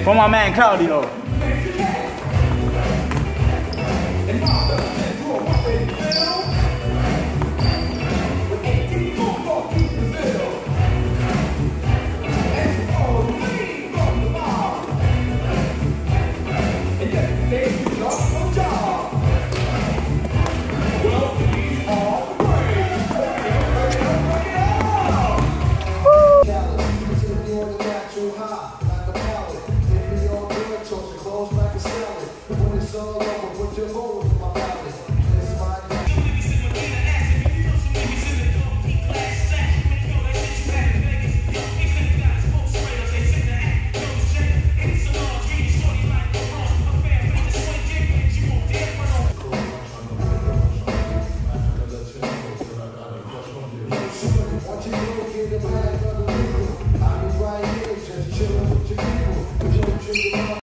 For my man Claudio. Close like a salad. When it's all over, put your whole